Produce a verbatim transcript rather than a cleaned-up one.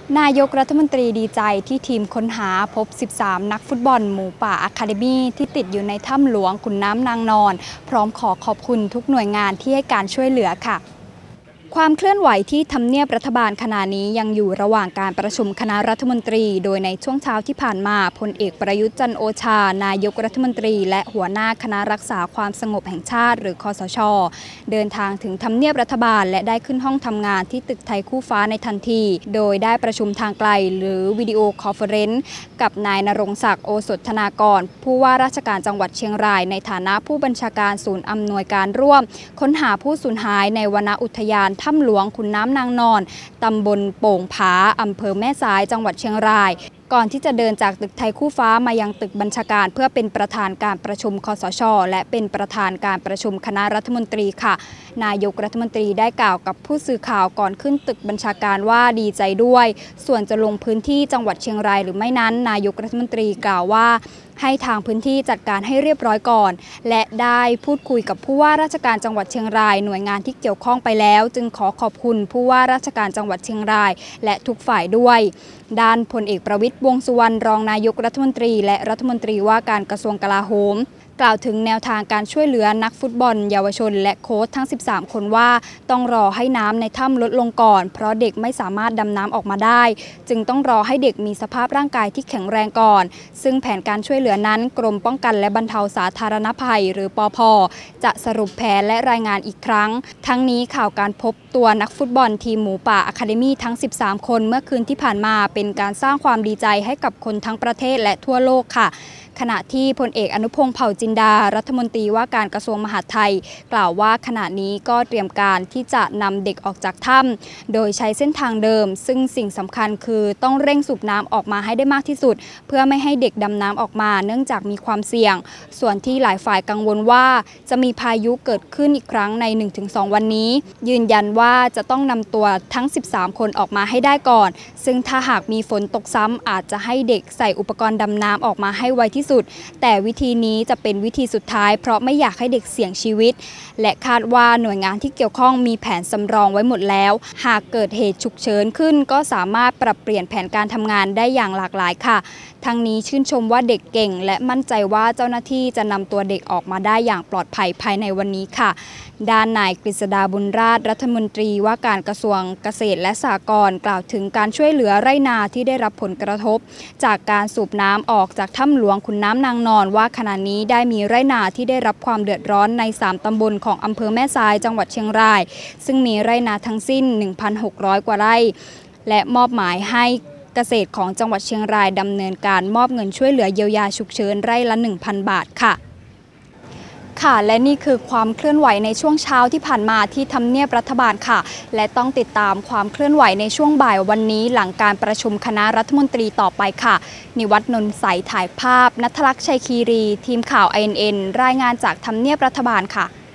นายกรัฐมนตรีดีใจที่ทีมค้นหาพบ สิบสาม นักฟุตบอลหมูป่าอะคาเดมี่ที่ติดอยู่ในถ้ำหลวงขุนน้ำนางนอนพร้อมขอขอบคุณทุกหน่วยงานที่ให้การช่วยเหลือค่ะความเคลื่อนไหวที่ทำเนียบรัฐบาลขณะนี้ยังอยู่ระหว่างการประชุมคณะรัฐมนตรีโดยในช่วงเช้าที่ผ่านมาพลเอกประยุทธ์จันทร์โอชานายกรัฐมนตรีและหัวหน้าคณะรักษาความสงบแห่งชาติหรือคสช.เดินทางถึงทำเนียบรัฐบาลและได้ขึ้นห้องทำงานที่ตึกไทยคู่ฟ้าในทันทีโดยได้ประชุมทางไกลหรือวิดีโอคอนเฟอเรนซ์กับนายณรงค์ศักดิ์โอสถธนากรผู้ว่าราชการจังหวัดเชียงรายในฐานะผู้บัญชาการศูนย์อำนวยการร่วมค้นหาผู้สูญหายในวนอุทยานถ้ำหลวงขุนน้ำนางนอนตำบลโป่งผาอำเภอแม่สายจังหวัดเชียงรายก่อนที่จะเดินจากตึกไทยคู่ฟ้ามายังตึกบัญชาการเพื่อเป็นประธานการประชุมคสช.และเป็นประธานการประชุมคณะรัฐมนตรีค่ะนายกรัฐมนตรีได้กล่าวกับผู้สื่อข่าวก่อนขึ้นตึกบัญชาการว่าดีใจด้วยส่วนจะลงพื้นที่จังหวัดเชียงรายหรือไม่นั้นนายกรัฐมนตรีกล่าวว่าให้ทางพื้นที่จัดการให้เรียบร้อยก่อนและได้พูดคุยกับผู้ว่าราชการจังหวัดเชียงรายหน่วยงานที่เกี่ยวข้องไปแล้วจึงขอขอบคุณผู้ว่าราชการจังหวัดเชียงรายและทุกฝ่ายด้วยด้านพลเอกประวิตรวงษ์สุวรรณรองนายกรัฐมนตรีและรัฐมนตรีว่าการกระทรวงกลาโหมกล่าวถึงแนวทางการช่วยเหลือนักฟุตบอลเยาวชนและโค้ชทั้งสิบสามคนว่าต้องรอให้น้ำในถ้ำลดลงก่อนเพราะเด็กไม่สามารถดำน้ำออกมาได้จึงต้องรอให้เด็กมีสภาพร่างกายที่แข็งแรงก่อนซึ่งแผนการช่วยเหลือนั้นกรมป้องกันและบรรเทาสาธารณภัยหรือปภ.จะสรุปแผนและรายงานอีกครั้งทั้งนี้ข่าวการพบตัวนักฟุตบอลทีมหมูป่าอะคาเดมี่ทั้งสิบสามคนเมื่อคืนที่ผ่านมาเป็นการสร้างความดีใจให้กับคนทั้งประเทศและทั่วโลกค่ะขณะที่พลเอกอนุพงษ์เผ่าจินดารัฐมนตรีว่าการกระทรวงมหาดไทยกล่าวว่าขณะนี้ก็เตรียมการที่จะนำเด็กออกจากถ้ำโดยใช้เส้นทางเดิมซึ่งสิ่งสำคัญคือต้องเร่งสูบน้ำออกมาให้ได้มากที่สุดเพื่อไม่ให้เด็กดำน้ำออกมาเนื่องจากมีความเสี่ยงส่วนที่หลายฝ่ายกังวลว่าจะมีพายุเกิดขึ้นอีกครั้งใน หนึ่งถึงสอง วันนี้ยืนยันว่าจะต้องนำตัวทั้งสิบสามคนออกมาให้ได้ก่อนซึ่งถ้าหากมีฝนตกซ้ำอาจจะให้เด็กใส่อุปกรณ์ดำน้ำออกมาให้ไวที่สุดแต่วิธีนี้จะเป็นวิธีสุดท้ายเพราะไม่อยากให้เด็กเสี่ยงชีวิตและคาดว่าหน่วยงานที่เกี่ยวข้องมีแผนสำรองไว้หมดแล้วหากเกิดเหตุฉุกเฉินขึ้นก็สามารถปรับเปลี่ยนแผนการทำงานได้อย่างหลากหลายค่ะทั้งนี้ชื่นชมว่าเด็กเก่งและมั่นใจว่าเจ้าหน้าที่จะนำตัวเด็กออกมาได้อย่างปลอดภัยภายในวันนี้ค่ะด้านนายกฤษดาบุญราชรัฐมนตรีว่าการกระทรวงเกษตรและสหกรณ์กล่าวถึงการช่วยเหลือไร่นาที่ได้รับผลกระทบจากการสูบน้ำออกจากถ้ำหลวงขุนน้ำนางนอนว่าขณะนี้ได้มีไร่นาที่ได้รับความเดือดร้อนในสามตำบลของอำเภอแม่สายจังหวัดเชียงรายซึ่งมีไร่นาทั้งสิ้น หนึ่งพันหกร้อย กว่าไร่และมอบหมายให้เกษตรของจังหวัดเชียงรายดำเนินการมอบเงินช่วยเหลือเยียวยาฉุกเฉินไร่ละ หนึ่งพัน บาทค่ะค่ะและนี่คือความเคลื่อนไหวในช่วงเช้าที่ผ่านมาที่ทำเนียบรัฐบาลค่ะและต้องติดตามความเคลื่อนไหวในช่วงบ่ายวันนี้หลังการประชุมคณะรัฐมนตรีต่อไปค่ะนิวัฒน์ นนท์ใสถ่ายภาพณัฐลักษณ์ ชัยคีรีทีมข่าว ไอ เอ็น เอ็น รายงานจากทำเนียบรัฐบาลค่ะ